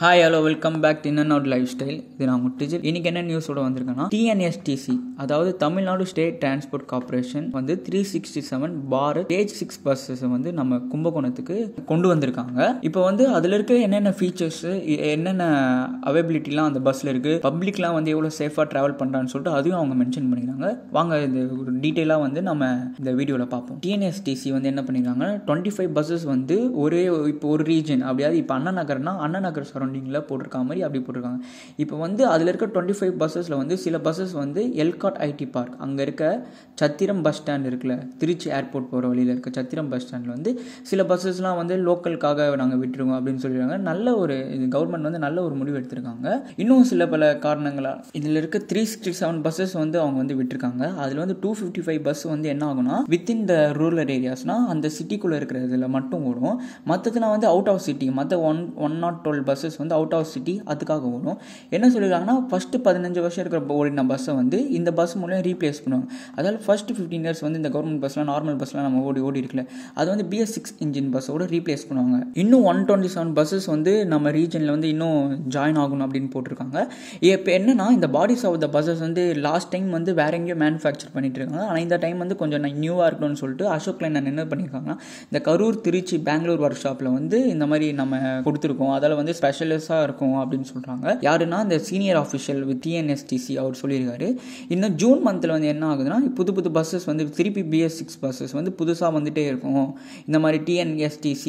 Hi hello welcome back to InandOut Lifestyle. இது நான் முட்டிஜில். இன்னைக்கு என்ன நியூஸோட வந்திருக்கேன்னா, Tnstc அதாவது தமிழ்நாடு ஸ்டேட் டிரான்ஸ்போர்ட் கார்பரேஷன் வந்து 367 பார் ஸ்டேஜ் 6 பஸ்ஸஸ் வந்து நம்ம கும்பகோணத்துக்கு கொண்டு வந்திருக்காங்க. இப்போ வந்து அதில் இருக்க என்னென்ன ஃபீச்சர்ஸ், என்னென்ன அவைபிலிட்டிலாம் அந்த பஸ்ஸில் இருக்குது, பப்ளிக்லாம் வந்து எவ்வளோ சேஃபாக ட்ராவல் பண்ணுறான்னு சொல்லிட்டு அதையும் அவங்க மென்ஷன் பண்ணிக்கிறாங்க. வாங்க இந்த ஒரு டீட்டெயிலாக வந்து நம்ம இந்த வீடியோவில் பார்ப்போம். Tnstc வந்து என்ன பண்ணியிருக்காங்க, 25 பஸ்ஸஸ் வந்து இப்போ ஒரு ரீஜன், அப்படியாவது இப்போ அண்ணா நகர்னா அண்ணா நகர் சரௌண்டிங்கில் போட்டிருக்க மாதிரி அப்படி போட்டிருக்காங்க. இப்போ வந்து அதில் இருக்க 25 பஸ்ஸஸில் வந்து சில பஸ்ஸஸ் வந்து எல்காட் ஐடி பார்க், அங்கே இருக்க சத்திரம் பஸ் ஸ்டாண்ட் இருக்குல்ல, திருச்சி ஏர்போர்ட் போகிற வழியில் இருக்க சத்திரம் பஸ் ஸ்டாண்டில் வந்து சில பஸ்ஸஸ்லாம் வந்து லோக்கலுக்காக நாங்கள் விட்டுருவோம் அப்படின்னு சொல்லியிருக்காங்க. நல்ல ஒரு கவர்மெண்ட் வந்து நல்ல ஒரு முடிவு எடுத்திருக்காங்க. இன்னும் சில பல காரணங்களாக இதில் இருக்க 367 பஸ்ஸஸ் வந்து அவங்க வந்து விட்டுருக்காங்க. அதில் வந்து 255 பஸ் வந்து என்ன ஆகும்னா வித்தின் த ரூரல் ஏரியாஸ்னால் அந்த சிட்டிக்குள்ளே இருக்கிற இதில் மட்டும் ஓடும். மற்றதுலாம் வந்து அவுட் ஆஃப் சிட்டி, மற்ற 112 பஸ்ஸஸ் வந்து அவுட் ஆஃப் சிட்டி அதுக்காக ஓடும். என்ன சொல்லியிருக்காங்கன்னா, ஃபஸ்ட்டு 15 வருஷம் இருக்கிற ஓடின பஸ்ஸை வந்து இந்த பஸ் மூலம் ரீப்ளேஸ் பண்ணுவாங்க. அதாவது ஃபஸ்ட்டு 15 இயர்ஸ் வந்து இந்த கவர்மெண்ட் பஸ்லாம் நார்மல் பஸ்லாம் நம்ம ஓடி இருக்குல்ல, அது வந்து BS6 இன்ஜின் பஸ்ஸோட ரீப்ளேஸ் பண்ணுவாங்க. இன்னும் 127 பஸ்ஸஸ் வந்து நம்ம ரீஜனில் வந்து இன்னும் ஜாயின் ஆகணும் அப்படின்னு போட்டிருக்காங்க. இப்போ என்னன்னா, இந்த பாடிஸ் ஆஃப் த பஸ்ஸஸ் வந்து லாஸ்ட் டைம் வந்து வேற எங்கேயோ மேனுஃபேக்சர் பண்ணிட்டு இருக்காங்க. ஆனால் இந்த டைம் வந்து கொஞ்சம் நியூவாக இருக்கணும்னு சொல்லிட்டு அசோக் லைன் என்ன பண்ணியிருக்காங்கன்னா, இந்த கரூர், திருச்சி, பெங்களூர் ஒர்க் ஷாப்பில் வந்து இந்த மாதிரி நம்ம கொடுத்துருக்கோம். அதில் வந்து ஸ்பெஷலிஸ்டாக இருக்கும் அப்படின்னு சொல்கிறாங்க. யாருன்னா இந்த சீனியர் ஆஃபிஷியல் வித் TNSTC அவர் சொல்லியிருக்காரு. இன்னும் ஜூன் மந்தில் வந்து என்ன ஆகுதுன்னா, புது பஸ்ஸஸ் வந்து திருப்பி BS6 பஸ்ஸஸ் வந்து புதுசாக வந்துகிட்டே இருக்கும். இந்த மாதிரி TNSTC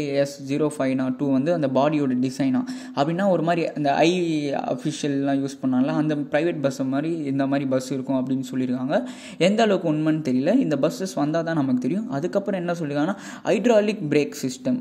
AS0502 வந்து அந்த பாடியோட டிசைனா அப்படின்னா ஒரு மாதிரி அந்த அஃபிஷியல்லாம் யூஸ் பண்ணால அந்த ப்ரைவேட் பஸ் மாதிரி இந்த மாதிரி பஸ் இருக்கும் அப்படின்னு சொல்லியிருக்காங்க. எந்த அளவுக்கு உண்மைன்னு தெரியல. இந்த பஸ்ஸஸ் வந்தால் தான் நமக்கு தெரியும். அதுக்கப்புறம் என்ன சொல்லியிருக்காங்கன்னா, ஹைட்ராலிக் பிரேக்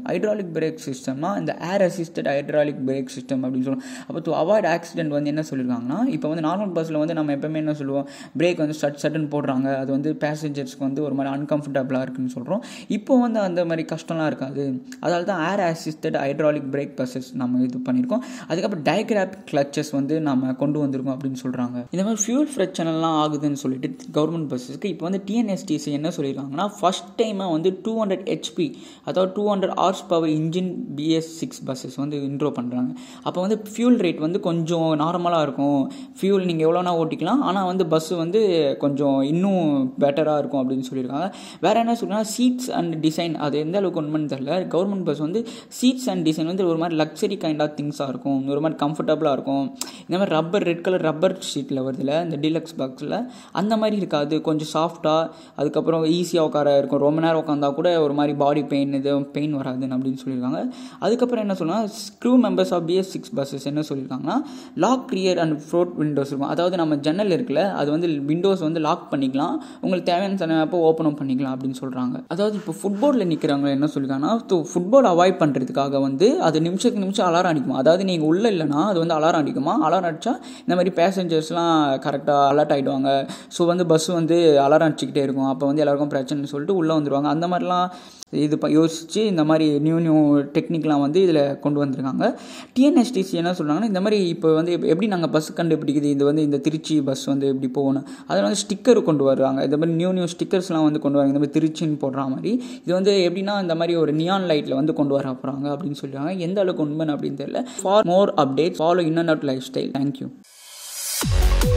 சிஸ்டம்னா இந்த air assisted hydraulic brake system அப்படின்னு சொல்லுவோம். அப்போ டு அவாய்ட் ஆக்சிடென்ட் வந்து என்ன சொல்லியிருக்காங்கன்னா, இப்போ வந்து நார்மல் பஸ்ஸில் வந்து நம்ம எப்பவுமே என்ன சொல்லுவோம், பிரேக் வந்து சட்டன் போடுறாங்க, அது வந்து பேசஞ்சர்ஸ்க்கு வந்து ஒரு மாதிரி அன்கம்ஃபர்டபுளாக இருக்குன்னு சொல்கிறோம். இப்போ வந்து அந்த மாதிரி கஷ்டம்லாம் இருக்காது. அதனால தான் air assisted hydraulic brake buses நம்ம இது பண்ணியிருக்கோம். அதுக்கப்புறம் டயக்ராபிக் கிளச்சஸ் வந்து நம்ம கொண்டு வந்திருக்கோம் அப்படின்னு சொல்கிறாங்க. இந்த மாதிரி ஃபியூல் பிரச்சனைலாம் ஆகுதுன்னு சொல்லிட்டு கவர்மெண்ட் பஸ்ஸஸ்க்கு இப்போ வந்து TNSTC என்ன சொல்லியிருக்காங்கன்னா, ஃபர்ஸ்ட் டைமாக வந்து 200 HP அதாவது 200 horse power engine BS6 buses வந்து இன்ட்ரோ பண்ணுறாங்க. அப்போ வந்து ஃபியூல் ரேட் வந்து கொஞ்சம் நார்மலாக இருக்கும். ஃபியூல் நீங்கள் எவ்வளோனா ஓட்டிக்கலாம், ஆனால் வந்து பஸ்ஸு வந்து கொஞ்சம் இன்னும் பெட்டராக இருக்கும் அப்படின்னு சொல்லியிருக்காங்க. வேறு என்ன சொல்கிறாங்கன்னா, சீட்ஸ் அண்ட் டிசைன் அது எந்த அளவுக்கு உண்மைன்னு தெரியல. கவர்மெண்ட் பஸ் வந்து சீட்ஸ் அண்ட் டிசைன் வந்து ஒரு மாதிரி லக்ஸரி கைண்ட் ஆஃப் திங்ஸாக இருக்கும், ஒரு மாதிரி கம்ஃபர்டபுளாக இருக்கும். இந்த மாதிரி ரெட் கலர் ரப்பர் ஷீட்டில் வருதுல இந்த டீலக்ஸ் பாக்ஸில், அந்த மாதிரி இருக்காது. கொஞ்சம் சாஃப்டாக, அதுக்கப்புறம் ஈஸியாக உட்கார இருக்கும். ரொம்ப நேரம் உட்காந்தா கூட ஒரு மாதிரி பாடி பெயின் வராதுன்னு அப்படின்னு சொல்லியிருக்காங்க. அதுக்கப்புறம் என்ன சொல்லலாம், crew members of BS6 buses என்ன சொல்லியிருக்காங்கன்னா, lock rear and front windows இருக்கும். அதாவது நம்ம ஜன்னல் இருக்குல்ல, அது வந்து விண்டோஸ் வந்து லாக் பண்ணிக்கலாம், உங்களுக்கு தேவையான சமயப்போ ஓப்பனும் பண்ணிக்கலாம் அப்படின்னு சொல்கிறாங்க. அதாவது இப்போ ஃபுட்போர்டில் நிற்கிறவங்க என்ன சொல்லியிருக்காங்கன்னா, ஃபுட்போர்ட் அவாய்ட் பண்ணுறதுக்காக வந்து அது நிமிஷத்துக்கு நிமிஷம் அலாரம் அடிக்குமா. அதாவது நீங்கள் உள்ளே இல்லைனா அது வந்து அலாரம் அடிக்குமா. அலாரம் அடித்தா இந்த மாதிரி பேசஞ்சர்ஸ்லாம் கரெக்டாக அலர்ட் ஆகிடுவாங்க. ஸோ வந்து பஸ் வந்து அலாரம் அடிச்சுக்கிட்டே இருக்கும். அப்போ வந்து எல்லாருக்கும் பிரச்சனைன்னு சொல்லிட்டு உள்ளே வந்துடுவாங்க. அந்த மாதிரிலாம் இது யோசித்து இந்த மாதிரி நியூ டெக்னிக்லாம் வந்து இதில் கொண்டு வந்திருக்காங்க. TNSTC என்ன சொல்கிறாங்கன்னா, இந்த மாதிரி இப்போ வந்து எப்படி நாங்கள் பஸ் கண்டுபிடிக்குது, இது வந்து இந்த திருச்சி பஸ் வந்து எப்படி போகணும், அதில் வந்து ஸ்டிக்கர் கொண்டு வருவாங்க. இந்த மாதிரி நியூ ஸ்டிக்கர்ஸ்லாம் வந்து கொண்டு வராங்க, இந்த மாதிரி திருச்சின்னு போடுற மாதிரி. இது வந்து எப்படின்னா இந்த மாதிரி ஒரு நியான் லைட்டில் வந்து கொண்டு வர போகிறாங்க அப்படின்னு சொல்லியிருக்காங்க. எந்த அளவுக்கு உண்மைன்னு அப்படின்னு தெரியல. For more updates follow InandOut Lifestyle. Thank you.